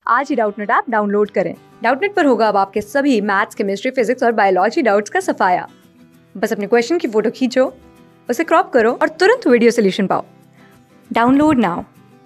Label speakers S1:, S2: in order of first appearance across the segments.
S1: आज ही Doubtnut app download करें। डाउटनेट पर होगा अब आपके सभी मैथ्स, केमिस्ट्री, फिजिक्स और बायोलॉजी डाउट्स का सफाया। बस अपने क्वेश्चन की फोटो खींचो, उसे क्रॉप करो और तुरंत वीडियो सोल्यूशन पाओ। Download now.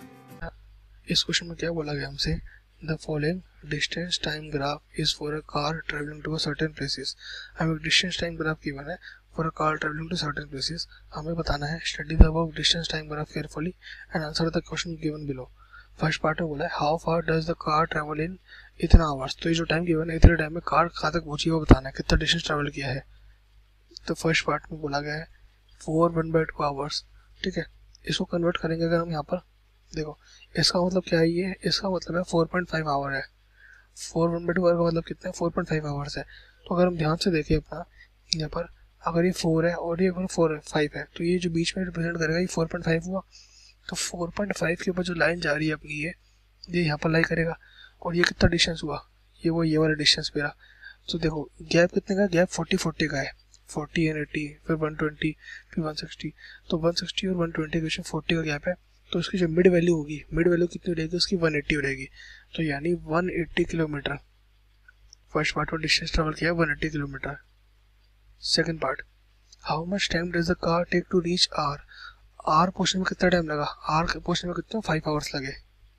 S2: इस क्वेश्चन में क्या बोला गया हमसे, the following distance time graph is for a car travelling to a certain places. हमें डिस्टेंस टाइम ग्राफ गिवन है for a car travelling to certain places. हमें बताना है study the above distance time graph carefully and answer the question given below. First part में बोला है how far does the car travel in इतना hours. तो ये जो टाइम गिवन है इतने टाइम में कार कहाँ तक पहुंची है वो बताना है, कितना डिस्टेंस ट्रेवल किया है। तो फर्स्ट पार्ट में बोला गया है 4 1/2 आवर्स। ठीक है, इसको कन्वर्ट करेंगे अगर हम यहाँ पर देखो, इसका मतलब क्या है, ये इसका मतलब है 4.5 आवर है। 4 1/2 आवर का मतलब कितना है, 4.5 आवर्स है। तो अगर हम ध्यान से देखें अपना यहाँ पर, अगर ये 4 है और ये 4 है 5 है, तो ये जो बीच में रिप्रेजेंट करेगा ये 4.5 हुआ। तो 4.5 के ऊपर जो लाइन जा रही है अपनी ये यहाँ पर लाई करेगा। और ये कितना डिस्टेंस हुआ, ये वाला डिस्टेंस मेरा। तो देखो गैप कितने का, गैप 40 का है। 40 एंड 80, फिर 120, फिर 160। तो 160 और 120 के बीच में 40 का गैप है। तो उसकी जो मिड वैल्यू होगी, मिड वैल्यू कितनी हो जाएगी उसकी, 180 हो जाएगी। तो यानी 180 किलोमीटर फर्स्ट पार्ट में डिस्टेंस ट्रेवल किया 180 kilometre. Second part, how much time does the car take to reach R. R portion में कितना टाइम लगा, आर पोर्शन में कितना 5 आवर्स लगे,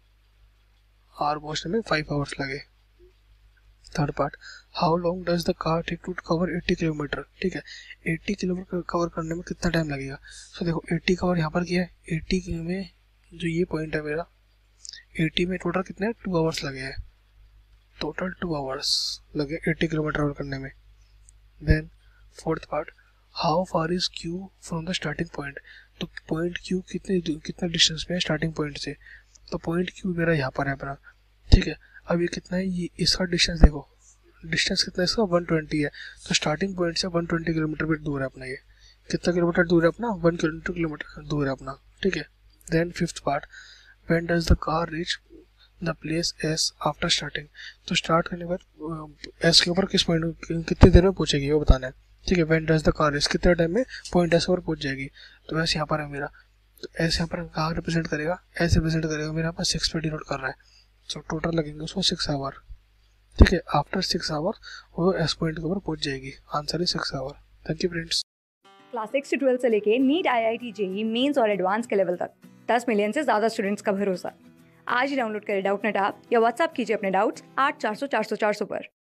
S2: आर पोर्शन में 5 आवर्स लगे। Third part, how long does the car take to cover 80 kilometre. ठीक है, 80 किलोमीटर कवर करने में कितना टाइम लगेगा। तो देखो 80 कवर यहाँ पर किया है, 80 में जो ये पॉइंट है मेरा, 80 में टोटल कितने 2 आवर्स लगे हैं, टोटल 2 आवर्स लगे 80 किलोमीटर ट्रेवल करने में। Then fourth part, how far is Q from the starting point. तो पॉइंट क्यू कितना डिस्टेंस में है स्टार्टिंग पॉइंट से। तो पॉइंट क्यू मेरा यहाँ पर है अपना। ठीक है, अब ये कितना है, ये इसका डिस्टेंस देखो, डिस्टेंस कितना है इसका 120 है। तो स्टार्टिंग पॉइंट से 120 किलोमीटर पर दूर है अपना। ये कितना किलोमीटर दूर है अपना, 1 किलोमीटर दूर है अपना। ठीक है, then fifth part, when does the car reach the place S after starting. तो स्टार्ट करने के बाद एस के ऊपर किस पॉइंट कितनी देर में पहुंचेगी वो बताना है। ठीक है, when does the car reach कितने टाइम में पॉइंट एस पर पहुंच जाएगी। तो एस यहाँ पर है मेरा, तो एस यहाँ पर कहाँ रिप्रेजेंट करेगा, एस रिप्रेजेंट करेगा मेरा पास 6 पे डिनोट कर रहा है। सो टोटल लगेंगे उसको 6 आवर। ठीक है, आफ्टर 6 आवर वो एस पॉइंट के ऊपर पहुंच जाएगी। आंसर है 6 hour. Thank you friends.
S1: Class 6 से 12 से लेके नीट, IIT, JEE मेंस और एडवांस के लेवल तक 10 मिलियन से ज्यादा स्टूडेंट्स का भरोसा। आज ही डाउनलोड करें डाउटनेट ऐप या व्हाट्सएप कीजिए अपने डाउट्स 8400 400 400 पर।